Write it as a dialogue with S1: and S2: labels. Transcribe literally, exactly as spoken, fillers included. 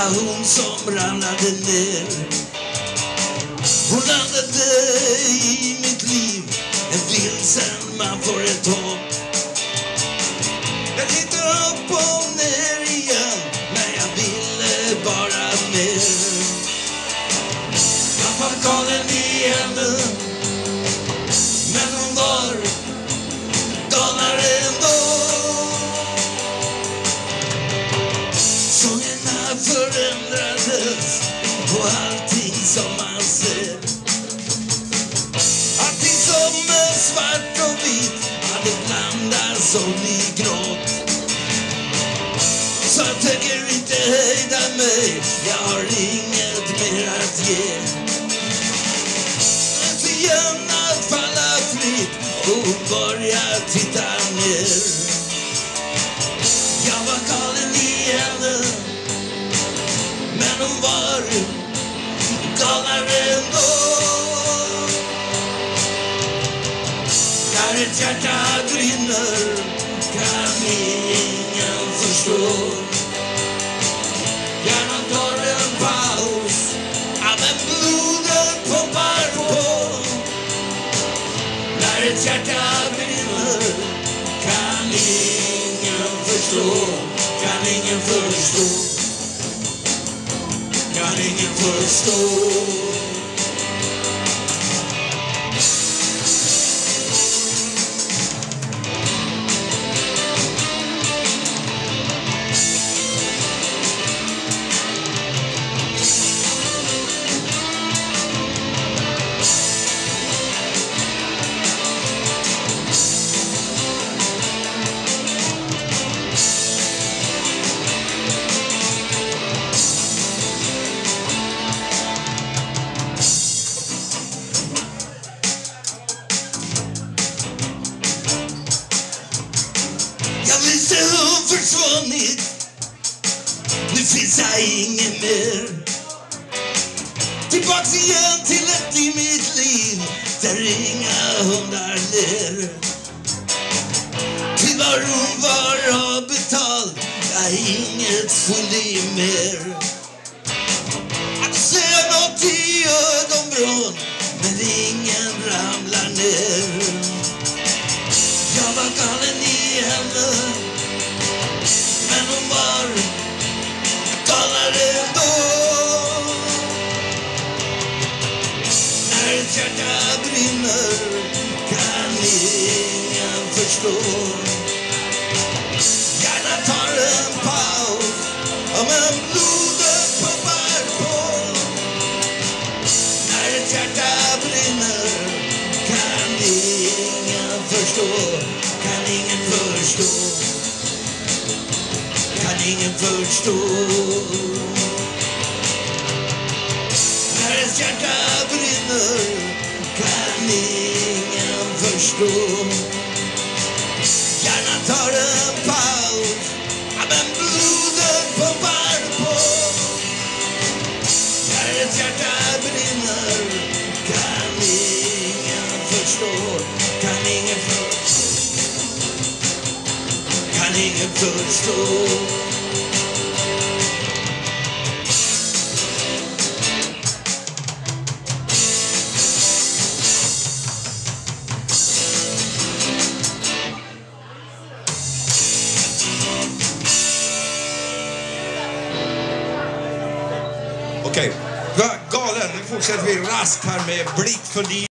S1: hon som ramlade ner. Hon landade i mitt liv, en vilsen man får ett hopp. Jag tittar upp och ner igen, men jag ville bara mer. Jag var galen i henne, men hon var galnare ändå. Sångerna förändrades och allting som man ser. Allting som är svart och vitt hade blandats och bli grått. Så jag tänker inte hejda mig, jag har inget mer att ge. Inte igen att falla fritt och börja titta ner. Jag var galen i henne, men hon var galnare ändå. När ett hjärta brinner kan ingen förstå. Hjärnan tar en paus, ja, men blodet pumpar på. När ett hjärta brinner kan ingen förstå. Kan ingen förstå. Kan ingen förstå. Jag visste hon försvunnit, nu finns jag ingen mer. Tillbaks igen till ett i mitt liv där inga hundar ler. Till vad hon var avbetald, jag inget skyldig mer. Att säga något i ögonvrån, men ingen ramlar ner. Jag var galen i henne, men hon var galnare ändå. När ett hjärta brinner kan ingen förstå. Hjärnan tar en paus, ja, men blodet pumpar på. När ett hjärta brinner kan ingen förstå. Kan ingen förstå. Kan ingen förstå. När ett hjärta brinner kan ingen förstå. Hjärnan tar en paus, ja, men blodet pumpar på. När ett hjärta brinner kan ingen förstå. Kan ingen förstå. Kan ingen förstå.
S2: Okej, galen. Nu fortsätter vi raskt här med Blick för liv.